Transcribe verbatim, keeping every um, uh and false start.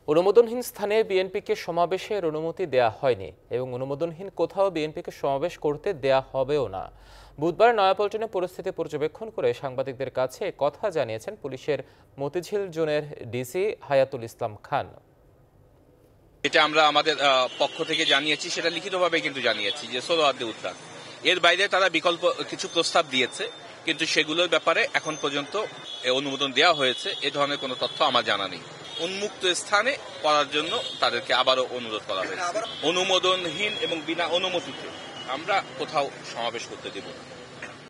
অনুমোদনহীন স্থানে বিএনপিকে সমাবেশের অনুমতি দেয়া হয়নি এবং অনুমোদনহীন কোথাও বিএনপিকে সমাবেশ করতে দেয়া হবেও না। বুধবার নয়াপল্টনে পরিস্থিতি পর্যবেক্ষণ করে সাংবাদিকদের কাছে কথা জানিয়েছেন পুলিশের মতিঝিল জোনের ডিসি হায়াতুল ইসলাম খান। এটা আমরা আমাদের পক্ষ থেকে জানিয়েছি, সেটা লিখিতভাবে কিন্তু জানিয়েছি যে সোহরাওয়ার্দী উদ্যান, এর বাইরে তারা বিকল্প কিছু প্রস্তাব দিয়েছে, কিন্তু সেগুলোর ব্যাপারে এখন পর্যন্ত অনুমোদন দেওয়া হয়েছে এ ধরনের কোনো তথ্য আমার জানা নেই। উন্মুক্ত স্থানে করার জন্য তাদেরকে আবারও অনুরোধ করা হয়েছে। অনুমোদনহীন এবং বিনা অনুমতিতে আমরা কোথাও সমাবেশ করতে দেব না।